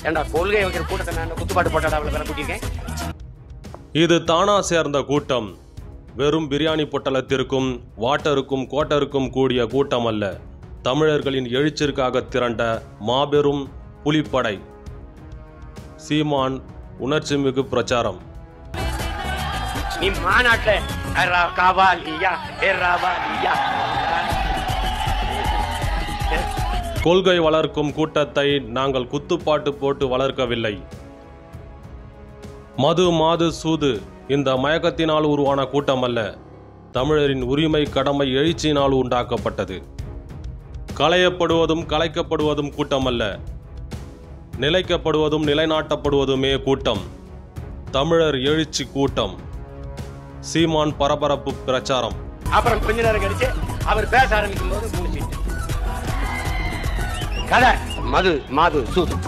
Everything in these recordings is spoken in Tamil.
ஏண்டா கொள்கை வைக்கிற கூட்டத்தை நான் குத்துப்பாட்டு போட்டாடா அவளை வேற கூட்டியிருக்கேன். இது தானா சேர்ந்த கூட்டம். வெறும் பிரியாணி பொட்டலத்திற்கும் வாட்டருக்கும் கோட்டருக்கும் கூடிய கூட்டம் அல்ல. தமிழர்களின் எழுச்சிற்காக திரண்ட மாபெரும் புலிப்படை. சீமான் உணர்ச்சி மிகு பிரச்சாரம். நீ மாநாட்டில் கொள்கை வளர்க்கும் கூட்டத்தை நாங்கள் குத்துப்பாட்டு போட்டு வளர்க்கவில்லை. மது மாது சூது இந்த மயக்கத்தினால் உருவான கூட்டம் அல்ல. தமிழரின் உரிமை கடமை எழுச்சியினால் உண்டாக்கப்பட்டது. களையப்படுவதும் கலைக்கப்படுவதும் கூட்டம் அல்ல, நிலைக்கப்படுவதும் நிலைநாட்டப்படுவதுமே கூட்டம். தமிழர் எழுச்சி கூட்டம். சீமான் பரபரப்பு பிரச்சாரம். அப்புறம் கொஞ்ச நேரம் கழிச்சு அவர் பேச ஆரம்பிக்கும் போது முடிச்சிட்டு கதை மது மாது சூது.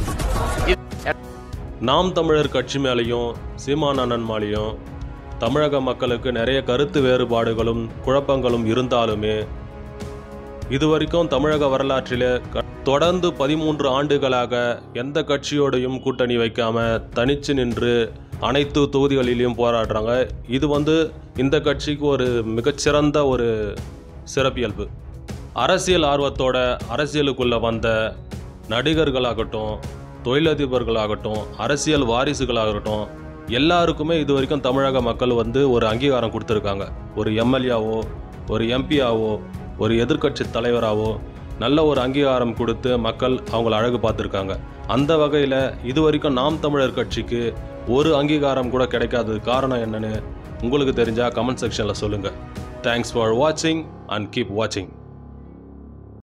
நாம் தமிழர் கட்சி மேலேயும் சீமான் அண்ணன் மேலேயும் தமிழக மக்களுக்கு நிறைய கருத்து வேறுபாடுகளும் குழப்பங்களும் இருந்தாலுமே இதுவரைக்கும் தமிழக வரலாற்றிலே தொடர்ந்து 13 ஆண்டுகளாக எந்த கட்சியோடையும் கூட்டணி வைக்காம தனிச்சு நின்று அனைத்து தொகுதிகளிலையும் போராடுறாங்க. இது இந்த கட்சிக்கு ஒரு மிகச்சிறந்த ஒரு சிறப்பியல்பு. அரசியல் ஆர்வத்தோட அரசியலுக்குள்ள வந்த நடிகர்களாகட்டும், தொழிலதிபர்களாகட்டும், அரசியல் வாரிசுகளாகட்டும், எல்லாருக்குமே இது வரைக்கும் தமிழக மக்கள் ஒரு அங்கீகாரம் கொடுத்துருக்காங்க. ஒரு எம்எல்ஏவோ, ஒரு எம்பியாவோ, ஒரு எதிர்க்கட்சி தலைவராகவோ நல்ல ஒரு அங்கீகாரம் கொடுத்து மக்கள் அவங்கள அழகு பார்த்துருக்காங்க. அந்த வகையில் இது வரைக்கும் நாம் தமிழர் கட்சிக்கு ஒரு அங்கீகாரம் கூட கிடைக்காதது காரணம் என்னன்னு உங்களுக்கு தெரிஞ்சால் கமெண்ட் செக்ஷனில் சொல்லுங்கள். தேங்க்ஸ் ஃபார் வாட்சிங் அண்ட் கீப் வாட்சிங்.